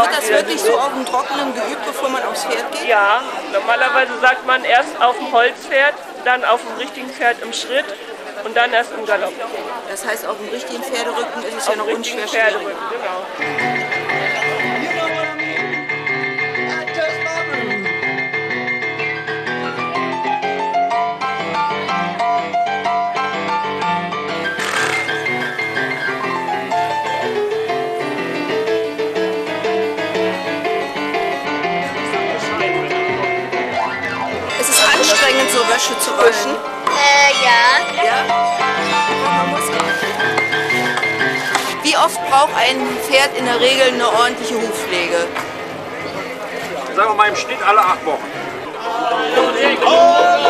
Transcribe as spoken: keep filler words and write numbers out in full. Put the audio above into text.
das wirklich so auf dem Trockenen geübt, bevor man aufs Pferd geht? Ja, normalerweise sagt man erst auf dem Holzpferd, dann auf dem richtigen Pferd im Schritt und dann erst im Galopp. Das heißt, auf dem richtigen Pferderücken ist es ja noch unschwer schwierig. Pferderücken, genau. Es ist anstrengend, so Wäsche zu waschen. Äh, ja. Ja? Man muss. Wie oft braucht ein Pferd in der Regel eine ordentliche Hufpflege? Sagen wir mal im Schnitt alle acht Wochen. Oh!